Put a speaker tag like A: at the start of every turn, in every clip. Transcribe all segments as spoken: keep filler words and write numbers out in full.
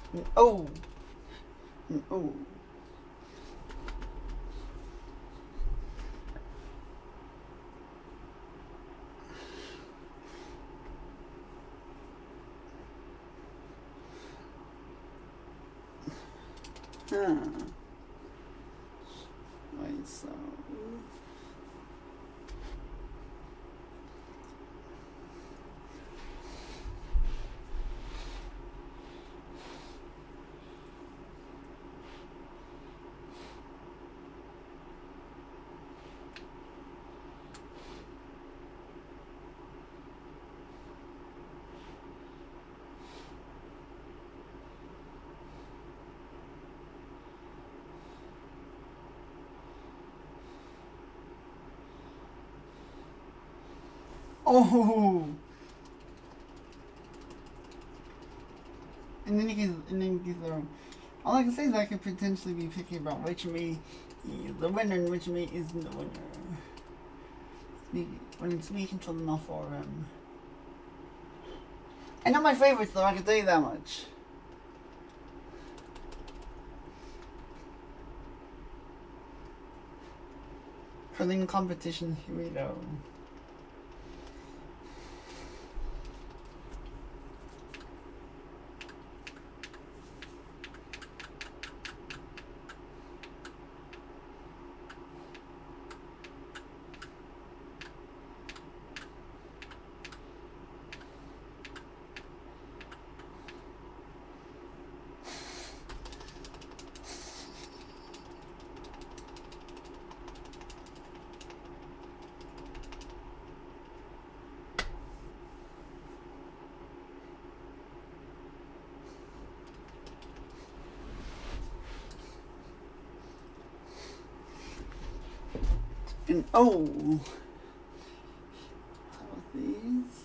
A: Oh. Oh. Huh. Wait, so. Oh. And then you can, and then you can throw. All I can say is I could potentially be picky about which me is the winner and which me isn't the winner. When it's me controlling enough for him. I know my favorites though, I can tell you that much. Curling competition, here we go. And oh, how about these?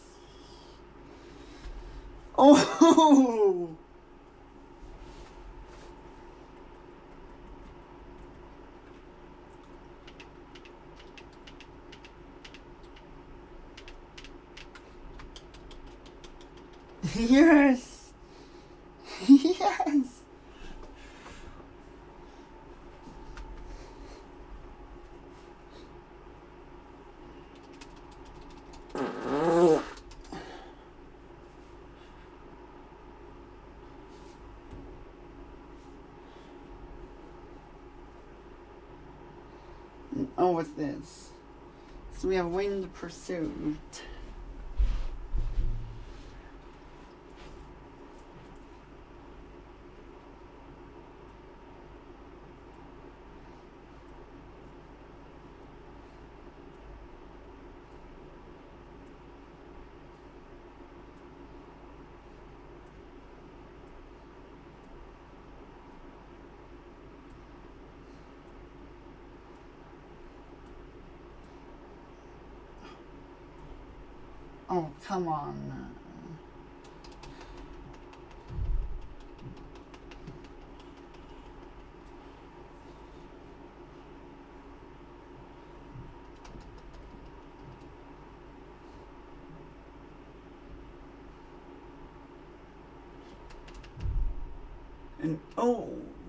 A: Oh, yes, yes. Oh, what's this? So we have Wind Pursuit. Oh, come on. And oh.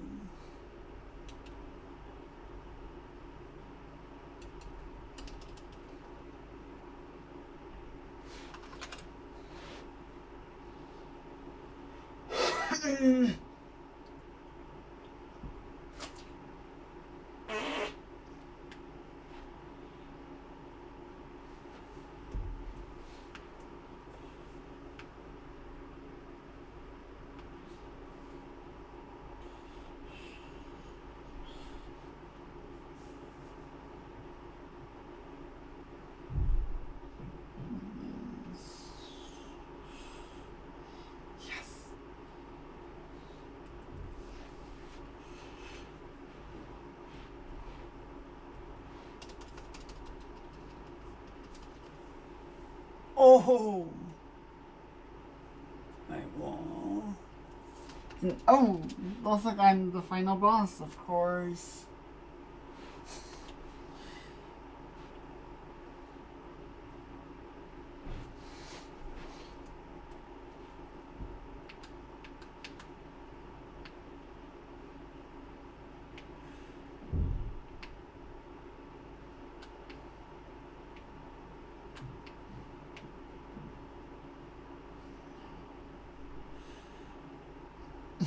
A: Oh, I will. And oh, looks like I'm the final boss, of course.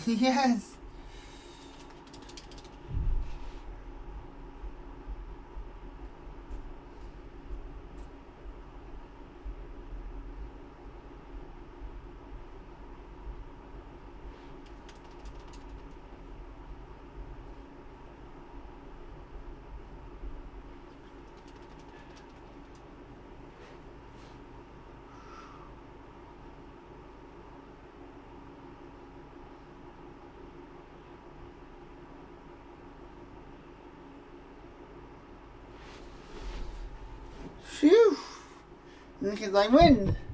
A: Yes. Phew! Because I win.